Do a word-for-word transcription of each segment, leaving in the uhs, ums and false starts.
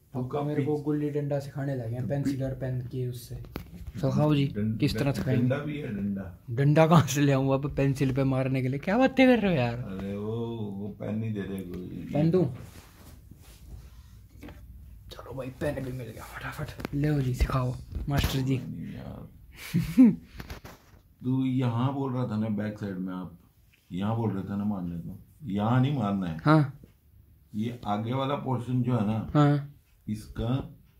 पापा मेरे को गुल्ली डंडा सिखाने लगे हैं, पेंसिल और पेन की उससे। सिखाओ जी, किस तरह सिखाएंगे? डंडा भी है, डंडा डंडा कहाँ से ले आऊँ अब पेंसिल पे मारने के लिए? क्या बातें कर रहे हो यार? अरे वो वो पेन नहीं दे रहे कोई। पेन दूँ? चलो भाई पेन भी मिल गया, फटाफट ले जी सिखाओ मास्टर जी। तू यहाँ बोल रहा था ना बैक साइड में, आप यहाँ बोल रहे थे ना मारने को, यहाँ नहीं मारना है। हाँ ये आगे वाला पोर्शन जो है ना, हाँ इसका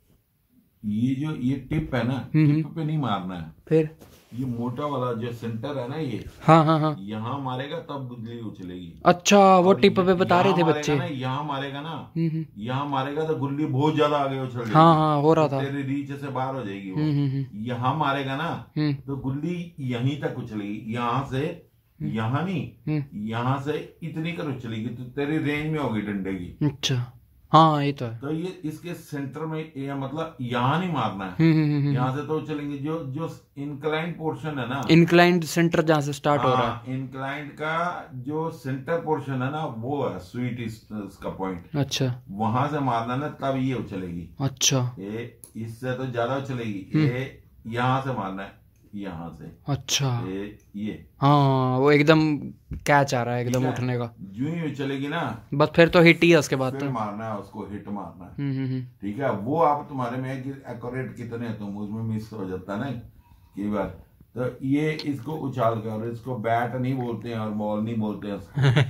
ये जो ये टिप है ना, टिप पे नहीं मारना है। फिर ये मोटा वाला जो सेंटर है ना, ये हाँ हाँ हाँ यहाँ मारेगा तब गुल्ली उछलेगी। अच्छा, वो टिप पे बता रहे थे बच्चे। यहाँ मारेगा ना, यहाँ मारेगा तो गुल्ली बहुत ज्यादा आगे उछल जाएगी। हाँ हाँ हो रहा था, तेरी रीच से बाहर हो जाएगी वो। यहाँ मारेगा ना तो गुल्ली यहीं तक उछलेगी, यहाँ से यहाँ नहीं, यहाँ से इतनी कर उछलेगी तो तेरी रेंज में होगी डंडे की। अच्छा हाँ ये तो है। तो ये इसके सेंटर में ये मतलब यहाँ नहीं मारना है, यहाँ से तो चलेंगे। जो जो इंक्लाइंड पोर्शन है ना, इंक्लाइंड सेंटर जहाँ से स्टार्ट हो रहा है, इंक्लाइंड का जो सेंटर पोर्शन है ना, वो है स्वीट इसका पॉइंट। अच्छा वहां से मारना ना तब ये उछलेगी। अच्छा ये इससे तो ज्यादा उछलेगी, ये यहाँ से मारना है, यहाँ से। अच्छा ये ये हाँ वो एकदम कैच आ रहा है एकदम उठने का। जो ही चलेगी ना बस फिर तो हिट ही है उसके बाद, फिर तो मारना है उसको, हिट मारना है। ठीक है, वो आप तुम्हारे में एक्यूरेट कितने तुम उसमें मिस हो जाता है ना कई बार। तो ये इसको उछाल कर, इसको बैट नहीं बोलते हैं और बॉल नहीं बोलते हैं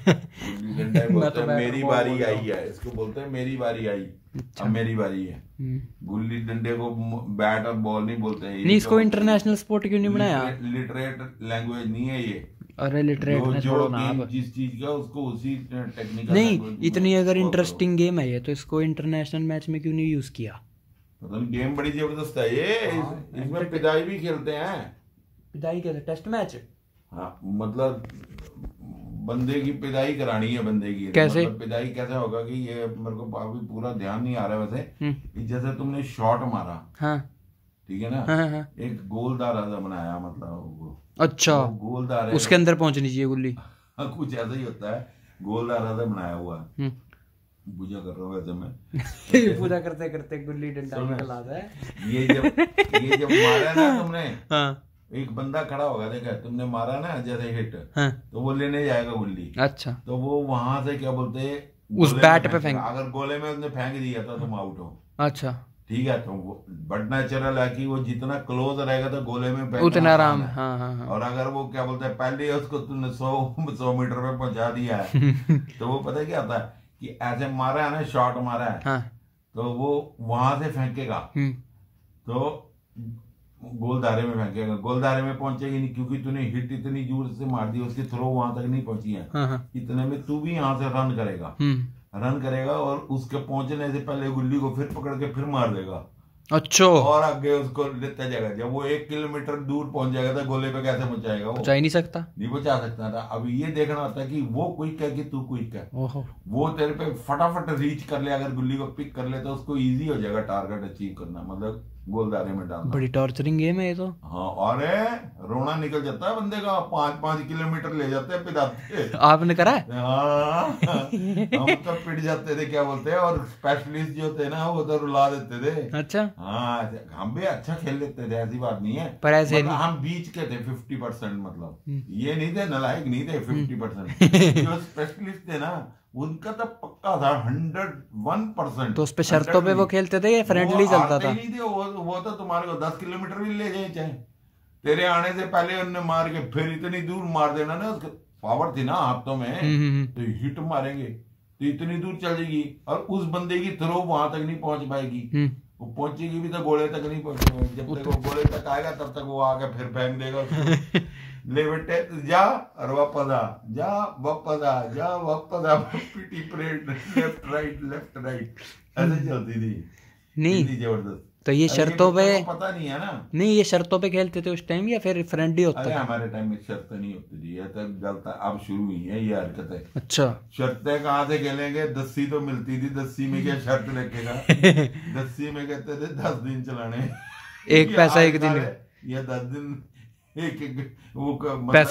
उसको बोलते हैं मेरी बारी आई है, इसको बोलते हैं मेरी बारी आई। अब मेरी बारी है। गुल्ली डंडे को बैट और बॉल नहीं बोलते हैं। नहीं इसको इंटरनेशनल स्पोर्ट क्यों नहीं बनाया? लिटरेट लैंग्वेज नहीं है ये। अरे लिटरेट में छोड़ो ना आप, जिस चीज का उसको उसी टेक्निकल नहीं, इतनी अगर इंटरेस्टिंग गेम है ये तो इसको इंटरनेशनल मैच में क्यों नहीं यूज किया? मतलब गेम बड़ी जबरदस्त है ये। इसमें पिदाई भी खेलते हैं। पिदाई कैसे? Test match? हाँ मतलब बंदे की पिदाई करानी है बंदे की। कैसे मतलब पिदाई कैसे होगा कि ये मेरे को अभी पूरा ध्यान नहीं आ रहा है वैसे। जैसे तुमने शॉट मारा, हाँ ठीक है ना, हाँ, हाँ, एक गोल दायरा बनाया, मतलब वो अच्छा गोल दायरा उसके अंदर पहुंचनी चाहिए गुल्ली। कुछ ऐसा ही होता है, गोल दायरा बनाया हुआ है। पूजा कर रहा हूँ वैसे मैं पूजा करते करते गुल्ली डंडा निकल आता है। ये जब ये जब मारा ना तुमने, हाँ एक बंदा खड़ा होगा, देखा तुमने मारा ना जैसे हिट, हाँ तो वो लेने जाएगा गुल्ली। अच्छा तो वो वहां से क्या बोलते हैं उस बैट पे फेंक, अगर गोले में उसने फेंक दिया तो तुम आउट हो। अच्छा ठीक है, तो वो बट नेचुरल है कि वो जितना क्लोज रहेगा तो गोले में उतना आराम। हाँ हाँ हाँ। और अगर वो क्या बोलते हैं पहले उसको तुमने सौ सौ मीटर पे पहुंचा दिया है तो वो पता क्या आता है कि ऐसे मारा है ना, शॉट मारा है, हाँ तो वो वहां से फेंकेगा तो गोलदारे में फेंकेगा, गोलदारे में पहुंचेगी नहीं क्योंकि तूने हिट इतनी जोर से मार दी, उसकी थ्रो वहां तक नहीं पहुंची है। हाँ हाँ। इतने में तू भी यहाँ से रन करेगा, रन करेगा और उसके पहुंचने से पहले गुल्ली को फिर पकड़ के फिर मार देगा। अच्छा और आगे उसको लेता जाएगा। जब वो एक किलोमीटर दूर पहुंच जाएगा तो गोले पे कैसे पहुंचाएगा? वो पहुंचा ही नहीं सकता, नहीं पहुंचा सकता था। अब ये देखना होता है कि वो क्विक है कि तू क्विक है। वो तेरे पे फटाफट रीच कर ले, अगर गुल्ली को पिक कर ले तो उसको इजी हो जाएगा टारगेट अचीव करना, मतलब गोलदारे में डालना। बड़ी टॉर्चरिंग गेम है ये तो। हाँ अरे रोना निकल जाता है बंदे का, पांच पांच किलोमीटर ले जाते हैं पिटाते। आपने करा है? हाँ हम तो पिट जाते थे क्या बोलते हैं, और स्पेशलिस्ट जो थे ना वो तो रुला देते थे। अच्छा हाँ हम भी अच्छा खेल लेते थे, ऐसी बात नहीं है, पर ऐसे मतलब हम बीच के थे फिफ्टी परसेंट, मतलब ये नहीं थे नलायक नहीं थे फिफ्टी परसेंट। जो स्पेशलिस्ट थे ना उनका तो पक्का था हंड्रेड वन परसेंट। तो उस पे शर्तों पे वो खेलते थे या फ्रेंडली चलता था? नहीं थे वो, वो तो तुम्हारे को दस किलोमीटर भी ले जाए चाहे, तेरे आने से पहले उन्हें मार के फिर इतनी दूर मार देना ना, उसके पावर थी ना हाथों में तो हिट मारेंगे तो इतनी दूर चल जाएगी और उस बंदे की थ्रो वहां तक नहीं पहुंच पाएगी। वो पहुंचेगी भी तो गोले तक नहीं पहुंचेगी, जब तक वो गोले तक आएगा तब तक वो आके फिर फेंक देगा। ले बेटे जा और वापस आ, जा वापस आ, जा वापस आ, PT parade left right left right ऐसे चलती थी। नहीं जबरदस्त। तो ये शर्तों पे पता नहीं है ना, नहीं ये शर्तों पे खेलते थे उस टाइम या फिर फ्रेंडली होता था? हमारे टाइम में शर्तें नहीं होती थी, ये तो गलत अब शुरू हुई है ये हरकतें। अच्छा शर्तें कहाँ से खेलेंगे, दस्सी तो मिलती थी, दस्सी में क्या शर्त रखेगा? दस्सी में कहते थे दस दिन चलाने, एक पैसा एक दिन, या दस दिन एक एक वो मतलब, पैसा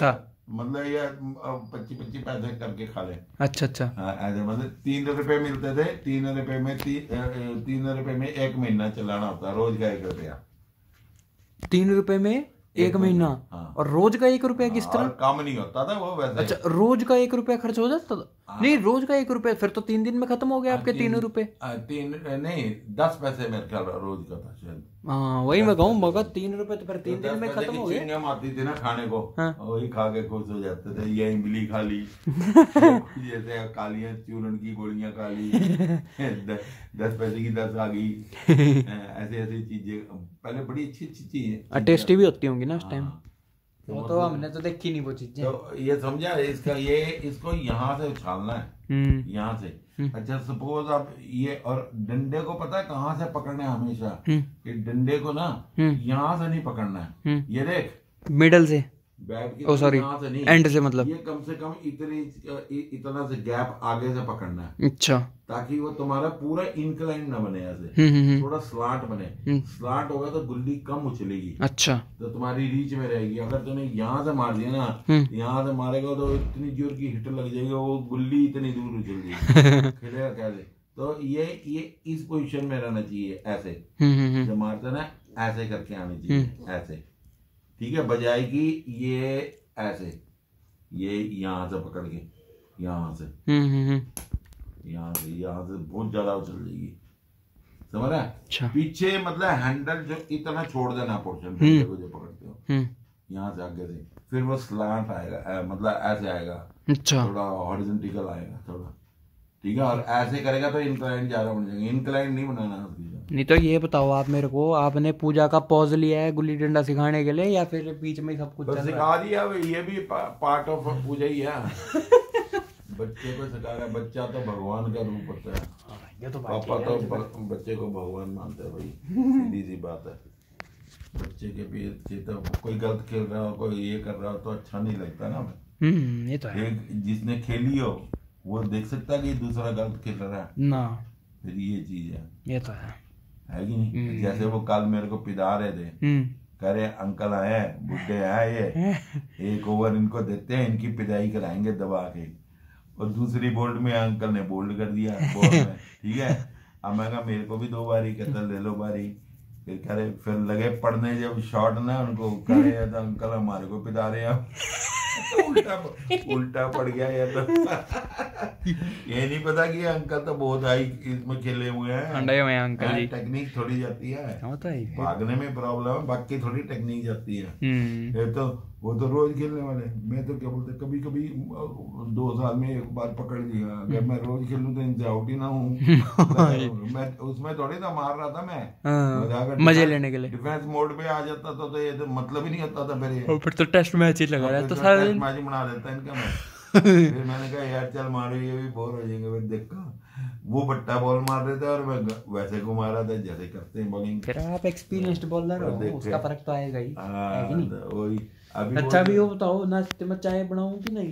मतलब ये पच्चीस पच्चीस पैसे करके खा ले। अच्छा अच्छा। हाँ ऐसे मतलब तीन रुपए मिलते थे, तीन रुपए में ती, तीन रुपए में एक महीना चलाना होता, रोज का एक रुपया। तीन रुपए में एक महीना। हाँ। और रोज का एक रुपया किस तरह? कम नहीं होता था वो वैसे। अच्छा रोज का एक रुपया खर्च हो जाता था? हाँ। नहीं रोज का एक रुपया फिर तो तीन दिन में खत्म हो गया आपके तीन रुपए। तीन नहीं दस पैसे मेरे ख्याल रोज का था शायद। हाँ वही मैं कहूँ मगर तीन रुपए तो फिर तीन दिन में खत्म हो गया। चिंगम आती थी ना खाने को, वही खा के खुश हो जाते थे। ये इमली खा ली जैसे कालियां चूर्ण की गोलियां खा ली दस पैसे की दस आ गई, ऐसी ऐसी चीजें पहले बड़ी अच्छी अच्छी चीजें टेस्टी भी होती होंगी ना उस टाइम। वो तो हमने तो देखी नहीं वो चीजें। तो ये समझा इसका, ये इसको यहाँ से उछालना है, यहाँ से। अच्छा सपोज आप ये, और डंडे को पता है कहाँ से पकड़ना है हमेशा, कि डंडे को ना यहाँ से नहीं पकड़ना है, ये देख मिडल से, बैट की ओ सॉरी एंड से, मतलब ये कम से कम इतनी इतना से गैप आगे से पकड़ना है। अच्छा। ताकि वो तुम्हारा पूरा इंक्लाइन ना बने, ऐसे थोड़ा स्लांट बने। स्लांट होगा तो गुल्ली कम उछलेगी। अच्छा। तो तुम्हारी रीच में रहेगी। अगर तुमने यहाँ से मार दिया ना, यहाँ से मारेगा तो इतनी जोर की हिट लग जाएगी, वो गुल्ली इतनी दूर उछल जाएगी खेलेगा कैसे। तो ये ये इस पोजीशन में रहना चाहिए, ऐसे जब मारते ना ऐसे करके आनी चाहिए, ऐसे ठीक है। बजाय की ये ऐसे, ये यहाँ से पकड़ के यहाँ से यहाँ से यहाँ से बहुत ज्यादा उछल जाएगी, समझ रहा है। अच्छा। पीछे मतलब हैंडल जो इतना छोड़ देना पोर्शन को जो पकड़ते हो यहाँ से आगे से, फिर वो स्लांट आएगा, मतलब ऐसे आएगा। अच्छा। थोड़ा हॉरिजॉन्टल आएगा थोड़ा, ठीक है। और ऐसे करेगा तो इंक्लाइन ज्यादा बन जाएगा, इंक्लाइन नहीं बनाना। नहीं तो ये बताओ आप मेरे को, आपने पूजा का पॉज लिया है गुल्ली डंडा सिखाने के लिए या फिर बीच में सब कुछ तो सिखा दिया? ये भी पा, पार्ट ऑफ पूजा ही है बच्चे को सिखा रहा है। बच्चा तो भगवान का रूप होता है, ये तो पापा तो बच्चे को भगवान मानते हैं भाई, सीधी सी बात है। बच्चे के पीछे तो कोई गलत खेल रहा हो, कोई ये कर रहा हो तो अच्छा नहीं लगता ना। ये तो है। जिसने खेली हो वो देख सकता है कि दूसरा गलत खेल रहा है ना, फिर ये चीज है। ये तो है, है कि नहीं। जैसे वो कल मेरे को पिदा रहे थे, कह रहे अंकल आए बुढ़े आए, ये एक ओवर इनको देते हैं, इनकी पिदाई कराएंगे दबा के। और दूसरी बोल्ड में अंकल ने बोल्ड कर दिया बॉल में, ठीक है। अब मैं कहा मेरे को भी दो बारी, कहता ले लो बारी। फिर कह रहे, फिर लगे पढ़ने जब शॉट ना उनको, कह रहे तो अंकल हमारे को पिदा रहे हैं तो उल्टा उल्टा पड़ गया। ये तो ये नहीं पता कि अंकल तो बहुत हाई इसमें खेले हुए हैं, अंकल जी। टेक्निक थोड़ी जाती है, भागने में प्रॉब्लम है, बाकी थोड़ी टेक्निक जाती है। ये तो वो तो रोज खेलने वाले, मैं तो क्या बोलते कभी कभी दो साल में एक बार पकड़ लिया। अगर मैं रोज खेलूं तो इनसे आउट ही ना हूँ मैं उसमें थोड़ी था मार रहा था मैं, मजे लेने के लिए। डिफेंस मोड पे आ जाता था तो ये तो मतलब ही नहीं होता था फिर। फिर तो टेस्ट मैच ही लगा रहा, तो सारा दिन मैच बना देता इनका मैं। फिर मैंने कहा यार चल मारो, ये भी बोर हो जाएंगे। फिर देखा वो बट्टा बॉल मार रहे थे और मैं वैसे को मारा था जैसे करते हैं बॉलिंग। फिर आप एक्सपीरियंस्ड बॉलर हो, उसका फर्क तो आएगा ही, है कि नहीं? वही अभी अच्छा भी हो। बताओ नाश्ते में चाय बनाऊं कि नहीं?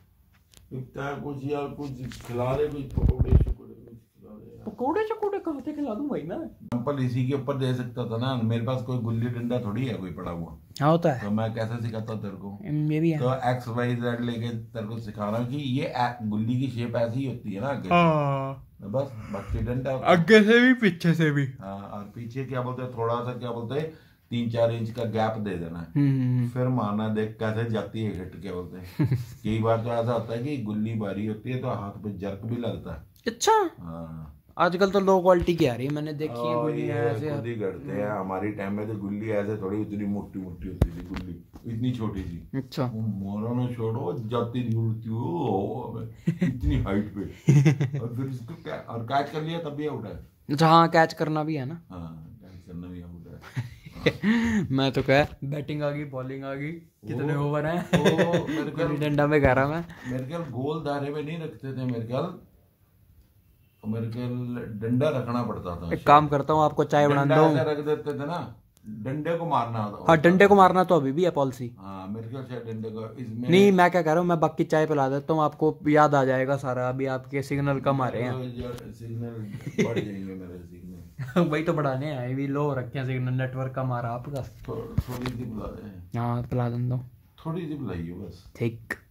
कुछ यार कुछ खिला दे, कुछ पकौड़े पकौड़े चकौड़े कहाँ से खिला दूं भाई मैं। एग्जाम्पल इसी के ऊपर दे सकता था ना, मेरे पास कोई गुल्ली डंडा थोड़ी है कोई पड़ा हुआ। हाँ होता है, तो मैं कैसे सिखाता तेरे को? ये भी है। तो एक्स वाई जेड लेके तेरे को सिखा रहा हूँ कि ये गुल्ली की शेप ऐसी ही होती है ना आगे, बस बाकी डंडा आगे से भी पीछे से भी। हाँ, और पीछे क्या बोलते हैं, थोड़ा सा क्या बोलते हैं, तीन चार इंच का गैप दे देना है, फिर मारना। देख कैसे जाती है हिट, क्या बोलते हैं। कई बार तो ऐसा होता है कि गुल्ली भारी होती है तो हाथ पे जर्क भी लगता है। अच्छा। हाँ आजकल तो लो क्वालिटी की आ रही है, मैंने देखी है गुल्ली ऐसे खुद ही करते हैं। हमारी टाइम में तो गुल्ली ऐसे थोड़ी उतनी मोटी मोटी होती थी गुल्ली, इतनी छोटी सी। अच्छा। मोरा में छोड़ो जाती उड़ती हो इतनी हाइट पे और फिर उसको क्या और कैच कर लिया तब भी आउट है। अच्छा हाँ कैच करना भी है ना। हाँ कैच करना भी आउट है। मैं तो कह बैटिंग आ गई बॉलिंग आ गई, कितने ओवर हैं मेरे ख्याल डंडा में कह रहा मैं। मेरे ख्याल गोल दायरे में नहीं रखते थे, मेरे ख्याल मेरे ख्याल डंडा रखना पड़ता था। एक काम करता हूँ आपको चाय बना दो, रख देते थे ना, डंडे को मारना होता। हाँ डंडे को मारना तो अभी भी है पॉलिसी। हाँ मेरे ख्याल से डंडे को इसमें नहीं। मैं क्या कह रहा हूँ, मैं बाकी चाय पिला देता हूँ आपको, याद आ जाएगा सारा। अभी आपके सिग्नल कम आ रहे हैं, सिग्नल बढ़ जाएंगे मेरे सिग्नल वही तो बढ़ाने हैं, भी लो रखे हैं सिग्नल, नेटवर्क कम आ रहा आपका। थोड़ी सी पिला दे। हाँ पिला दो, थोड़ी सी बुलाई है बस। ठीक।